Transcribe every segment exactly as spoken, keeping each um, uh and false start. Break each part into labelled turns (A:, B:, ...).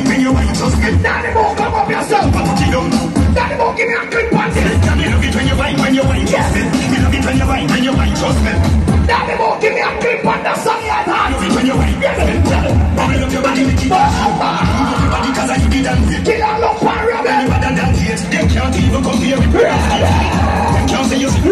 A: when you wine, just get. Daddy Mo, come up yourself. Put it down. Daddy Mo, give me a clip on this. Daddy love it when you wine, when you wine, just get. You love it when you wine, when you wine, just get. Daddy Mo, give me a clip on the song you had. Love it when you wine, yes. Bubble up your body, make it dance. Move up your body, cause I you did and hit. Kill a look for a rebel. You better than hate. They can't even compare with me. They can't say you see.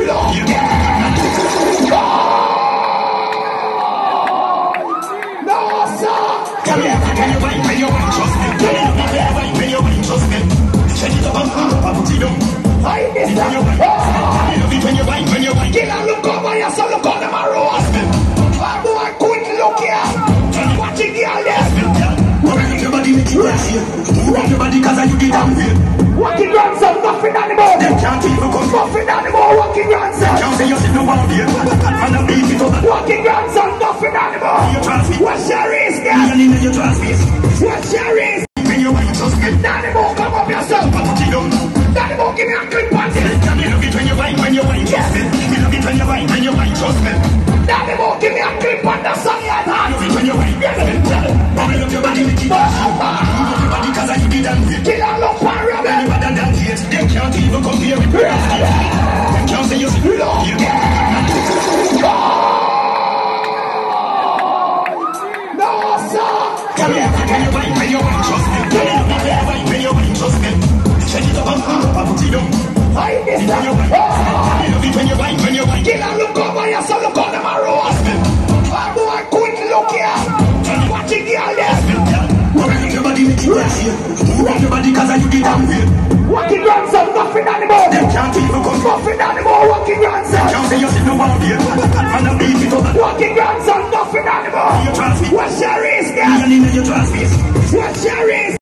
A: No, sir. Come here, when you wine, when you wine, trust me. When you wine, when you wine, trust me. Shake it up and put it down. I miss that. When you wine, when you wine, when you wine. Kill a look over yourself, look on them a roast. Oh boy, quick look here. Watch it, girl, yes. Move your body, make it dance here. Move your body, cause I you get down here. Walking grandson, nothing anymore. They can't even come. Nothing anymore, walking grandson. Can't say you sit no one here. And I'm beat it up. Walking grandson, nothing anymore. You trust me. What's your risk, girl? You trust me. What's your risk? When you want, you just get. Daddy Mo, come up yourself. Put it down. Daddy Mo, give me a clip on this. Daddy love it when you wine, when you wine, yes. You love it when you wine, when you wine, trust me. Daddy Mo, give me a clip on the song you had. Love it when you wine, yes. Bubble up your body, make it dance. Move up your body, cause I you did and hit. Kill a look for a rebel. You better than hate. They can't even compare with me. They can't say you see. No, sir. Come here, when you wine, when you wine, trust me. When you wine, when you wine, trust me. Shake it up and put it down. I miss that. When you wine, when you wine, when you wine. Kill a look over yourself, look on them a roast. Oh boy, quick look here. Watch it, girl, yes. Move your body, make it dance here. Move your body, cause I you get down here. Walking grandson, nothing anymore. They can't even come. Nothing anymore, walking grandson. Can't say you sit no one here. And I'm beat it up. Walking grandson, nothing anymore. You trust me. What's your risk, girl? You trust me. What's your risk?